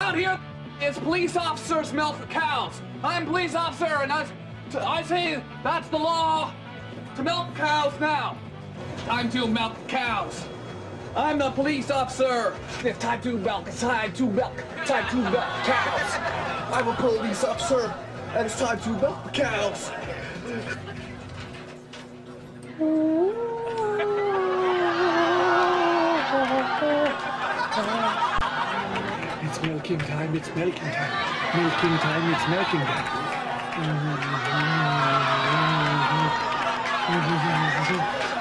out here is police officers milk the cows. I'm police officer, and I say that's the law to milk cows now. Time to milk cows. I'm the police officer. It's time to milk. It's time to milk. Time to milk cows. I'm a police officer, and it's time to milk the cows. It's milking time. It's milking time. Milking time. It's milking time.